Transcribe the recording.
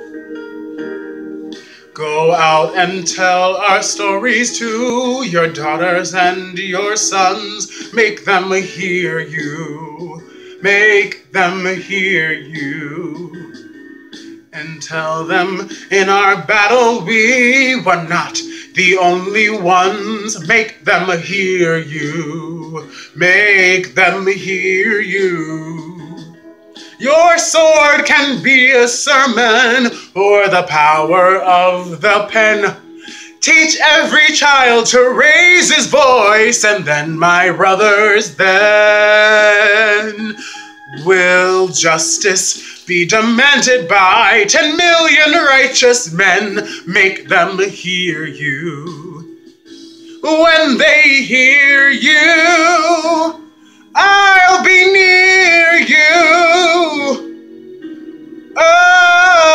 Go out and tell our stories to your daughters and your sons. Make them hear you. Make them hear you. And tell them in our battle we were not the only ones. Make them hear you. Make them hear you. Your sword can be a sermon or the power of the pen. Teach every child to raise his voice, and then, my brothers, then will justice be demanded by 10 million righteous men. Make them hear you. When they hear you, I'll be near you. Oh.